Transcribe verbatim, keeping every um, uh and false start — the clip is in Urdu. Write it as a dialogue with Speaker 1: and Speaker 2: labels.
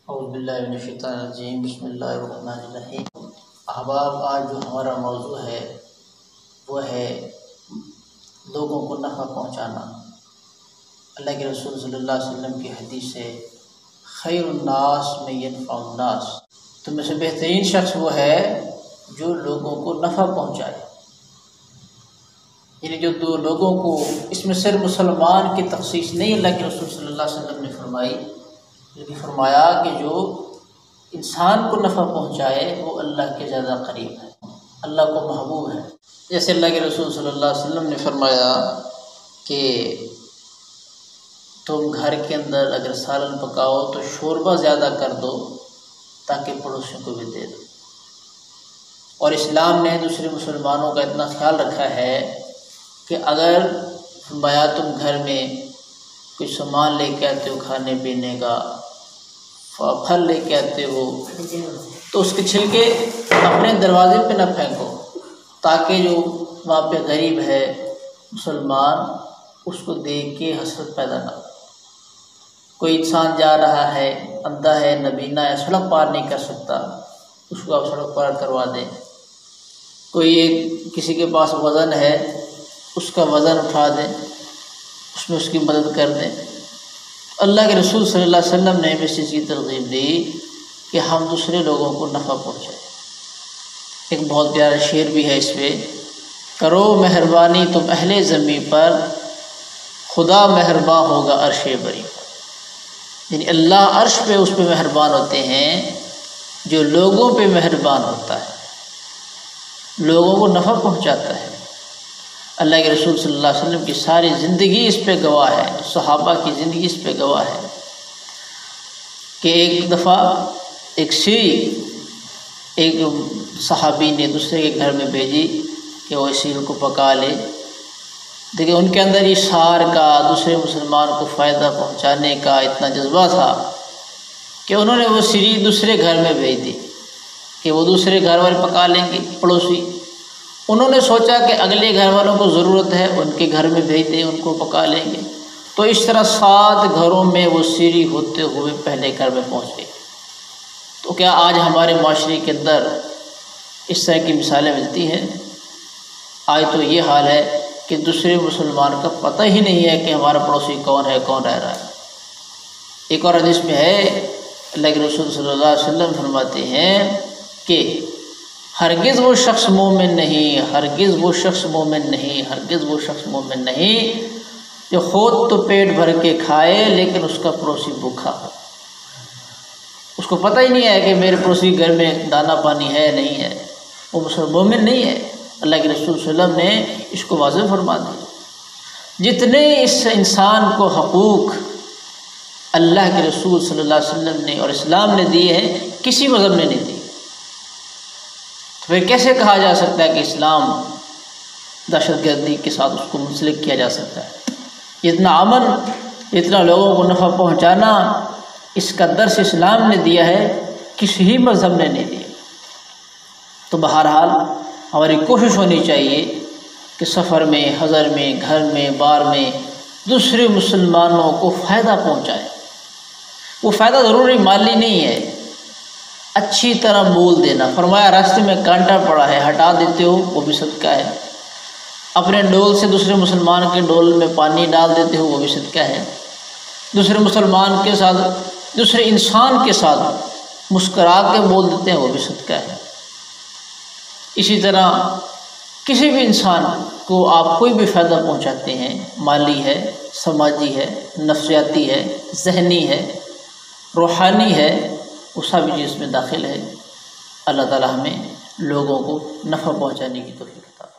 Speaker 1: اعوذ باللہ من الشیطان الرجیم، بسم اللہ الرحمن الرحیم۔ احباب، آج جو ہمارا موضوع ہے وہ ہے لوگوں کو نفع پہنچانا۔ اللہ کے رسول صلی اللہ علیہ وسلم کی حدیث ہے، خیر الناس من ینفع الناس، تو میں سے بہترین شخص وہ ہے جو لوگوں کو نفع پہنچائے۔ یعنی جو دو لوگوں کو، اس میں صرف مسلمان کی تخصیص نہیں اللہ کے رسول صلی اللہ علیہ وسلم نے فرمائی، لیکن فرمایا کہ جو انسان کو نفع پہنچائے وہ اللہ کے زیادہ قریب ہے، اللہ کو محبوب ہے۔ جیسے اللہ کے رسول صلی اللہ علیہ وسلم نے فرمایا کہ تم گھر کے اندر اگر سالن پکاؤ تو شوربہ زیادہ کر دو تاکہ پڑوسیوں کو بھی دے دو۔ اور اسلام نے دوسرے مسلمانوں کا اتنا خیال رکھا ہے کہ اگر فرمایا تم گھر میں کوئی سامان لے کے آتے ہو کھانے پینے کا، پھل لے کے آتے ہو، تو اس کے چھلکے اپنے دروازے پہ نہ پھینکو تاکہ جو وہاں پہ غریب ہے مسلمان اس کو دیکھ کے حسرت پیدا نہ ہو۔ کوئی انسان جا رہا ہے، اندھا ہے، نابینا ہے، سڑک پار نہیں کر سکتا، اس کو آپ سڑک پار کروا دیں۔ کوئی ایک کسی کے پاس وزن ہے، اس کا وزن اٹھا دیں، اس میں اس کی مدد کر دیں۔ اللہ کے رسول صلی اللہ علیہ وسلم نے اس چیز کی ترغیب دی کہ ہم دوسرے لوگوں کو نفع پہنچائیں۔ ایک بہت پیارا شعر بھی ہے اس پہ، کرو مہربانی تم اہل زمین پر، خدا مہربان ہوگا عرش بری پر۔ یعنی اللہ عرش پہ اس پہ مہربان ہوتے ہیں جو لوگوں پہ مہربان ہوتا ہے، لوگوں کو نفع پہنچاتا ہے۔ اللہ کے رسول صلی اللہ علیہ وسلم کی ساری زندگی اس پہ گواہ ہے، صحابہ کی زندگی اس پہ گواہ ہے کہ ایک دفعہ ایک سیری ایک صحابی نے دوسرے کے گھر میں بھیجی کہ وہ اس سیر کو پکا لے۔ دیکھیں ان کے اندر اشار کا، دوسرے مسلمان کو فائدہ پہنچانے کا اتنا جذبہ تھا کہ انہوں نے وہ سیری دوسرے گھر میں بھیج دی کہ وہ دوسرے گھر والے پکا لیں گے، پڑوسی۔ انہوں نے سوچا کہ اگلے گھر والوں کو ضرورت ہے، ان کے گھر میں بھیج دیں، ان کو پکا لیں گے۔ تو اس طرح سات گھروں میں وہ سیری ہوتے ہوئے پہلے گھر میں پہنچ گئی۔ تو کیا آج ہمارے معاشرے کے اندر اس طرح کی مثالیں ملتی ہیں؟ آج تو یہ حال ہے کہ دوسرے مسلمان کا پتہ ہی نہیں ہے کہ ہمارا پڑوسی کون ہے، کون رہ رہا ہے۔ ایک اور حدیث میں ہے، اللہ کے رسول صلی اللہ علیہ وسلم فرماتے ہیں کہ ہرگز وہ شخص مومن نہیں، ہرگز وہ شخص مومن نہیں، ہرگز وہ شخص مومن نہیں جو خود تو پیٹ بھر کے کھائے لیکن اس کا پڑوسی بھوکا ہو۔ اس کو پتہ ہی نہیں ہے کہ میرے پڑوسی گھر میں دانا پانی ہے نہیں ہے، وہ مسلمان مومن نہیں ہے۔ اللہ کے رسول صلی اللہ علیہ وسلم نے اس کو واضح فرما دیا۔ جتنے اس انسان کو حقوق اللہ کے رسول صلی اللہ علیہ وسلم نے اور اسلام نے دیے ہیں، کسی مذہب نے نہیں دی۔ تو پھر کیسے کہا جا سکتا ہے کہ اسلام دہشت گردی کے ساتھ اس کو منسلک کیا جا سکتا ہے؟ اتنا امن، اتنا لوگوں کو نفع پہنچانا، اس کا درس اسلام نے دیا ہے، کسی ہی مذہب نے نہیں دیا۔ تو بہرحال ہماری کوشش ہونی چاہیے کہ سفر میں، حضر میں، گھر میں، بار میں دوسرے مسلمانوں کو فائدہ پہنچائیں۔ وہ فائدہ ضروری مالی نہیں ہے، اچھی طرح بول دینا۔ فرمایا راستے میں کانٹا پڑا ہے، ہٹا دیتے ہو وہ بھی صدقہ ہے۔ اپنے ڈول سے دوسرے مسلمان کے ڈول میں پانی ڈال دیتے ہو وہ بھی صدقہ ہے۔ دوسرے مسلمان کے ساتھ، دوسرے انسان کے ساتھ مسکرا کے بول دیتے ہیں وہ بھی صدقہ ہے۔ اسی طرح کسی بھی انسان کو آپ کوئی بھی فائدہ پہنچاتے ہیں، مالی ہے، سماجی ہے، نفسیاتی ہے، ذہنی ہے، روحانی ہے، وہ سب چیز میں داخل ہے۔ اللہ تعالی ہمیں لوگوں کو نفع پہنچانے کی توفیق عطا فرمائے۔